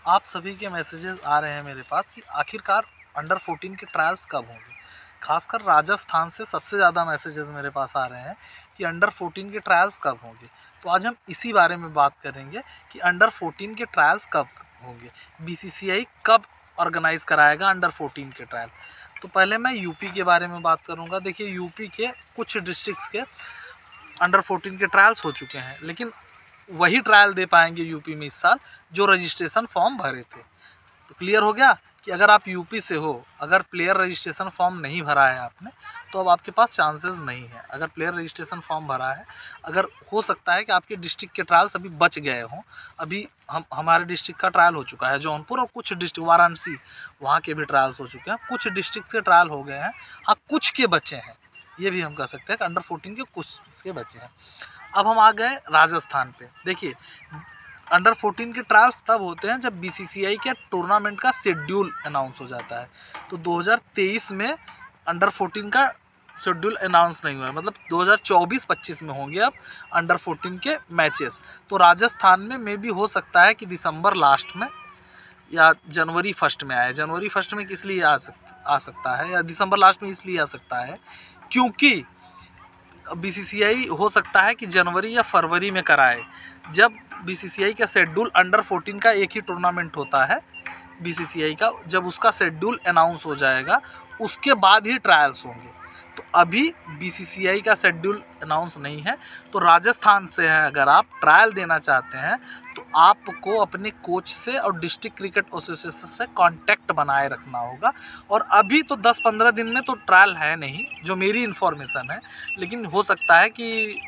आप सभी के मैसेजेस आ रहे हैं मेरे पास कि आखिरकार अंडर 14 के ट्रायल्स कब होंगे। खासकर राजस्थान से सबसे ज़्यादा मैसेजेस मेरे पास आ रहे हैं कि अंडर 14 के ट्रायल्स कब होंगे। तो आज हम इसी बारे में बात करेंगे कि अंडर 14 के ट्रायल्स कब होंगे, बीसीसीआई कब ऑर्गेनाइज कराएगा अंडर 14 के ट्रायल। तो पहले मैं यूपी के बारे में बात करूँगा। देखिए, यूपी के कुछ डिस्ट्रिक्ट्स के अंडर 14 के ट्रायल्स हो चुके हैं, लेकिन वही ट्रायल दे पाएंगे यूपी में इस साल जो रजिस्ट्रेशन फॉर्म भरे थे। तो क्लियर हो गया कि अगर आप यूपी से हो, अगर प्लेयर रजिस्ट्रेशन फॉर्म नहीं भरा है आपने, तो अब आपके पास चांसेस नहीं है। अगर प्लेयर रजिस्ट्रेशन फॉर्म भरा है, अगर हो सकता है कि आपके डिस्ट्रिक्ट के ट्रायल्स अभी बच गए हों। अभी हमारे डिस्ट्रिक्ट का ट्रायल हो चुका है जौनपुर, और कुछ डिस्ट्रिक्ट वाराणसी, वहाँ के भी ट्रायल्स हो चुके हैं। कुछ डिस्ट्रिक्ट के ट्रायल हो गए हैं, हाँ कुछ के बचे हैं। ये भी हम कह सकते हैं कि अंडर 14 के कुछ इसके बचे हैं। अब हम आ गए राजस्थान पे। देखिए, अंडर 14 के ट्रायल्स तब होते हैं जब बीसीसीआई के टूर्नामेंट का शेड्यूल अनाउंस हो जाता है। तो 2023 में अंडर 14 का शेड्यूल अनाउंस नहीं हुआ है, मतलब 2024-25 में होंगे अब अंडर 14 के मैचेस। तो राजस्थान में मे भी हो सकता है कि दिसंबर लास्ट में या जनवरी फर्स्ट में आए। जनवरी फर्स्ट में किस लिए आ सकता है, या दिसंबर लास्ट में इसलिए आ सकता है क्योंकि बीसीसीआई हो सकता है कि जनवरी या फरवरी में कराए। जब बीसीसीआई का शेड्यूल अंडर 14 का एक ही टूर्नामेंट होता है बीसीसीआई का, जब उसका शेड्यूल अनाउंस हो जाएगा उसके बाद ही ट्रायल्स होंगे। तो अभी बीसीसीआई का शेड्यूल अनाउंस नहीं है। तो राजस्थान से हैं, अगर आप ट्रायल देना चाहते हैं तो आपको अपने कोच से और डिस्ट्रिक्ट क्रिकेट एसोसिएशन से कांटेक्ट बनाए रखना होगा। और अभी तो 10-15 दिन में तो ट्रायल है नहीं, जो मेरी इन्फॉर्मेशन है, लेकिन हो सकता है कि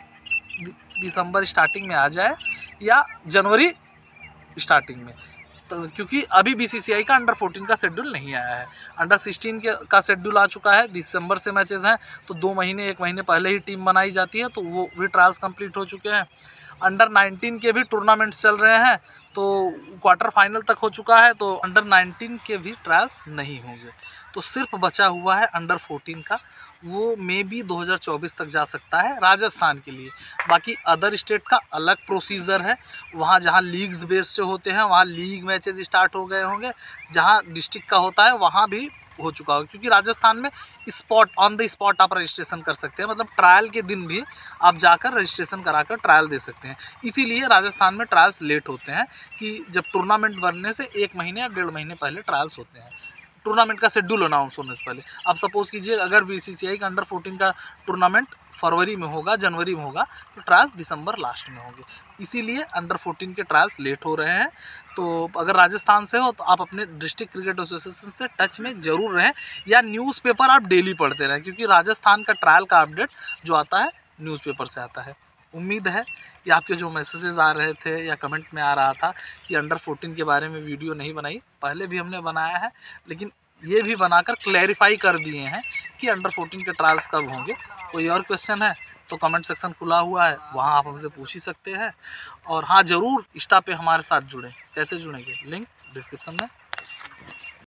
दिसंबर स्टार्टिंग में आ जाए या जनवरी स्टार्टिंग में। तो क्योंकि अभी बीसीसीआई का अंडर 14 का शेड्यूल नहीं आया है। अंडर 16 का शेड्यूल आ चुका है, दिसंबर से मैचेस हैं, तो 2 महीने 1 महीने पहले ही टीम बनाई जाती है, तो वो भी ट्रायल्स कंप्लीट हो चुके हैं। अंडर 19 के भी टूर्नामेंट्स चल रहे हैं, तो क्वार्टर फाइनल तक हो चुका है, तो अंडर 19 के भी ट्रायल्स नहीं होंगे। तो सिर्फ बचा हुआ है अंडर 14 का, वो मे बी 2024 तक जा सकता है राजस्थान के लिए। बाकी अदर स्टेट का अलग प्रोसीजर है। वहाँ जहाँ लीग्स बेस्ड होते हैं वहाँ लीग मैचेस स्टार्ट हो गए होंगे, जहाँ डिस्ट्रिक्ट का होता है वहाँ भी हो चुका होगा। क्योंकि राजस्थान में ऑन द स्पॉट आप रजिस्ट्रेशन कर सकते हैं, मतलब ट्रायल के दिन भी आप जाकर रजिस्ट्रेशन कराकर ट्रायल दे सकते हैं। इसीलिए राजस्थान में ट्रायल्स लेट होते हैं कि जब टूर्नामेंट बनने से 1 महीने या 1.5 महीने पहले ट्रायल्स होते हैं, टूर्नामेंट का शेड्यूल अनाउंस होने से पहले। अब सपोज कीजिए अगर बीसीसीआई का अंडर 14 का टूर्नामेंट फरवरी में होगा, जनवरी में होगा, तो ट्रायल्स दिसंबर लास्ट में होंगे। इसीलिए अंडर 14 के ट्रायल्स लेट हो रहे हैं। तो अगर राजस्थान से हो तो आप अपने डिस्ट्रिक्ट क्रिकेट एसोसिएशन से टच में ज़रूर रहें, या न्यूज़पेपर आप डेली पढ़ते रहें, क्योंकि राजस्थान का ट्रायल का अपडेट जो आता है न्यूज़पेपर से आता है। उम्मीद है कि आपके जो मैसेजेस आ रहे थे या कमेंट में आ रहा था कि अंडर 14 के बारे में वीडियो नहीं बनाई, पहले भी हमने बनाया है, लेकिन ये भी बनाकर क्लैरिफाई कर दिए हैं कि अंडर 14 के ट्रायल्स कब होंगे। कोई और क्वेश्चन है तो कमेंट सेक्शन खुला हुआ है, वहाँ आप हमसे पूछ ही सकते हैं। और हाँ, ज़रूर इंस्टा पे हमारे साथ जुड़ें। कैसे जुड़ेंगे, लिंक डिस्क्रिप्शन में